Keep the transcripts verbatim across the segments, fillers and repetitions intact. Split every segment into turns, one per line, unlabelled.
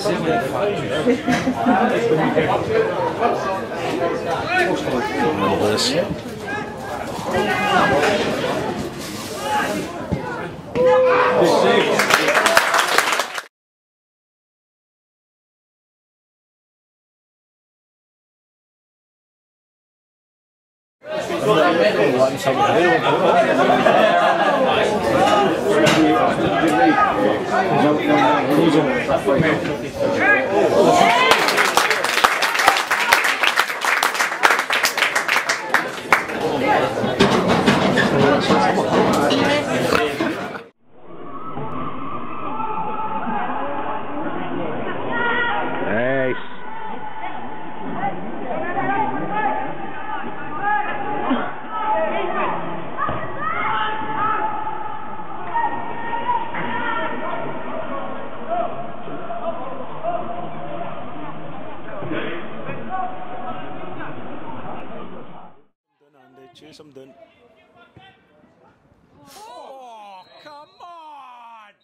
Something.
Oh, come on!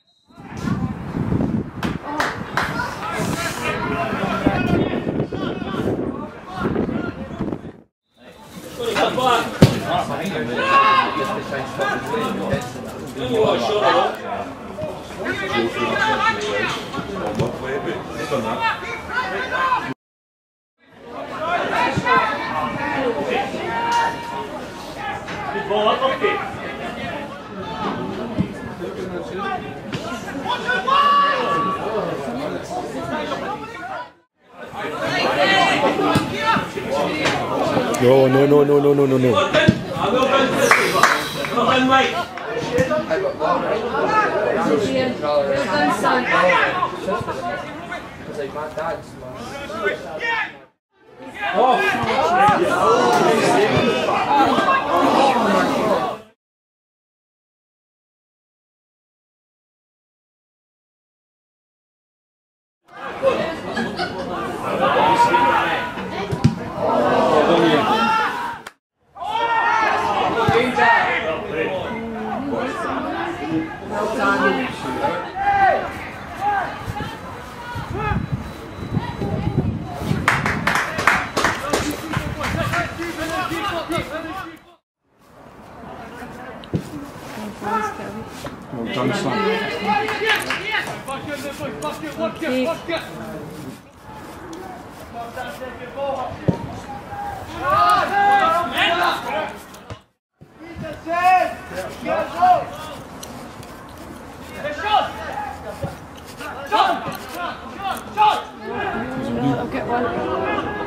No, no, no, no, no, no, no, no.
Well done, son.
Well done, son.
I'll get one.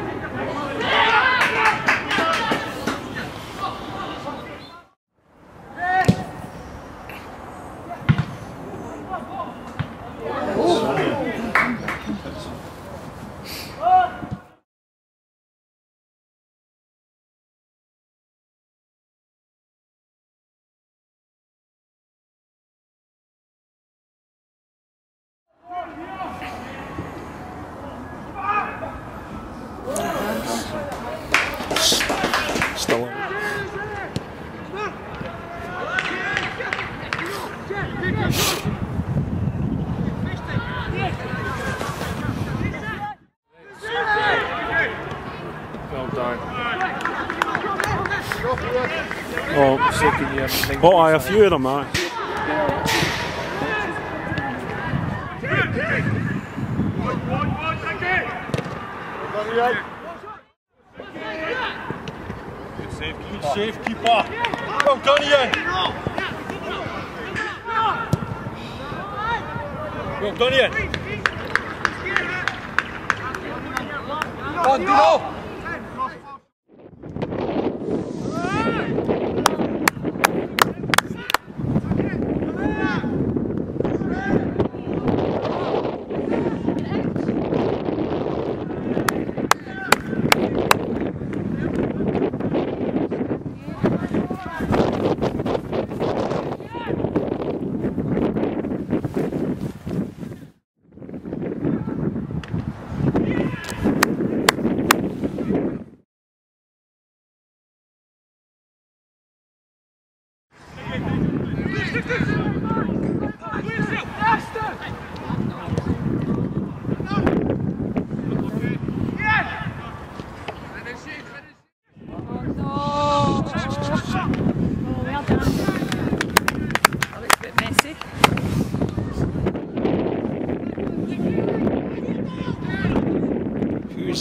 Still in.
Well done.
Oh,
Second year. I think
oh, aye, a few of them, aye.
Good save, good save, keeper. Well done, Iain. Well done, Iain. Come on, Dino.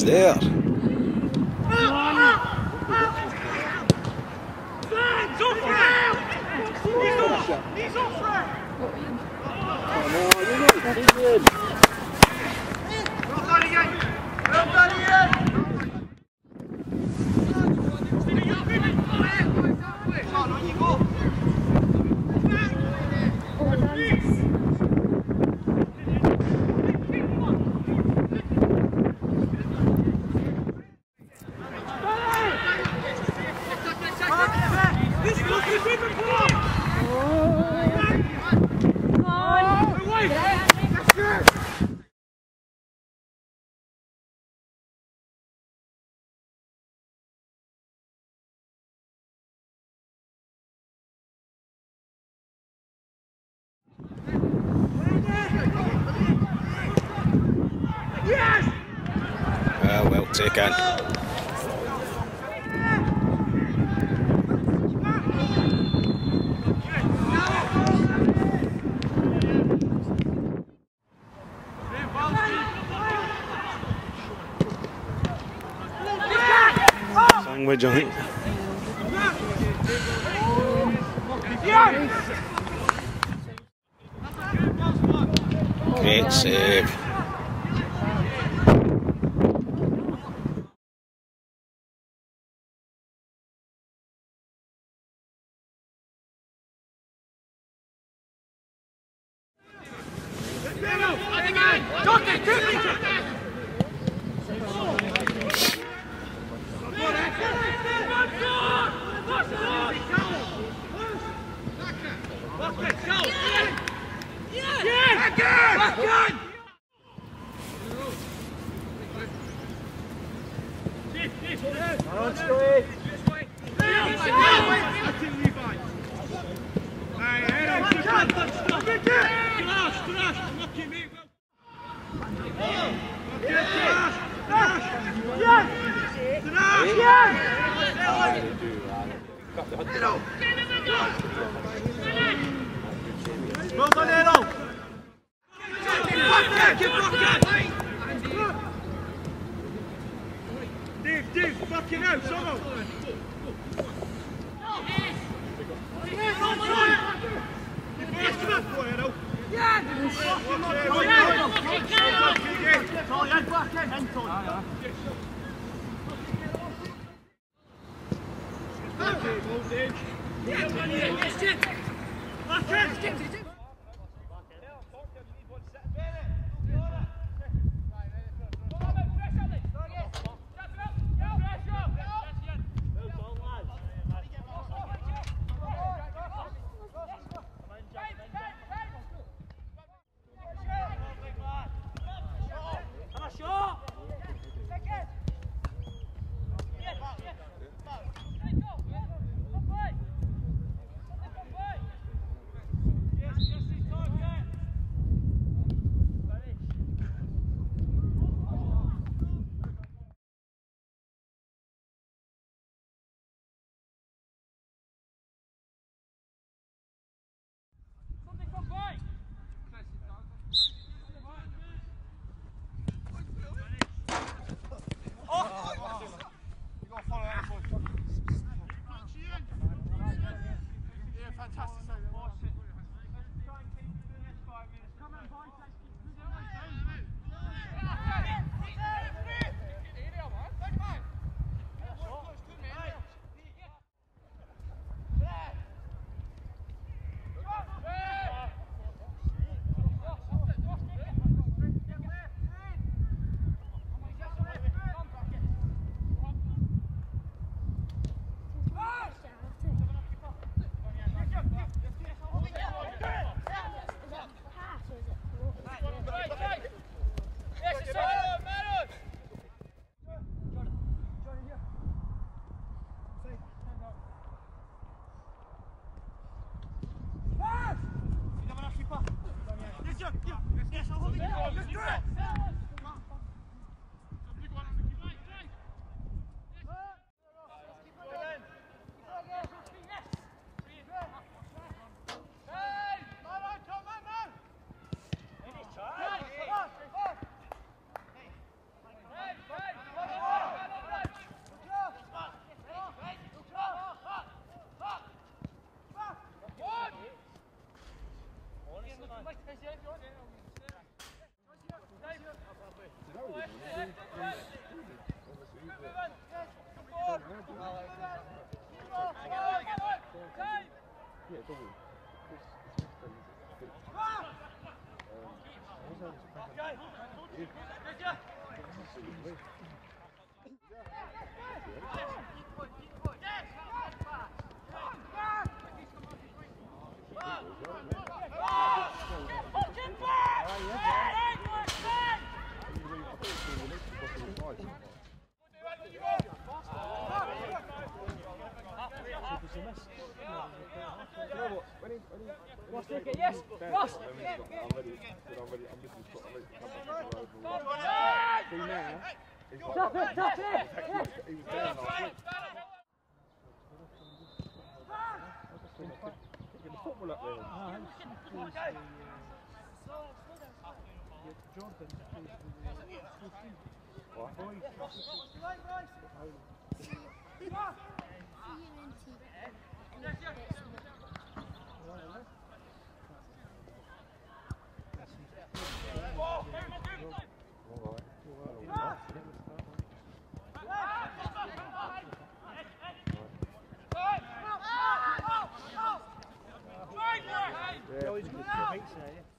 He's there. Well, well taken.
Sandwich, I think.
Great save.
Well done, Edo! Dave, Dave, fucking out, Sono!
was a miss.
You know what? When he, when he,
Ross, take it, yes! Ross!
I'm ready. I'm ready. I'm ready. I'm just I'm ready. I'm ready. See now, he's like,
Stop it! Stop it!
Yes. He was down last week. Kicking the football up there.
Ah, he plays the, uh, Jordan plays the school team.
What?
Boys.
Yeah.
Always good for mates there, yeah.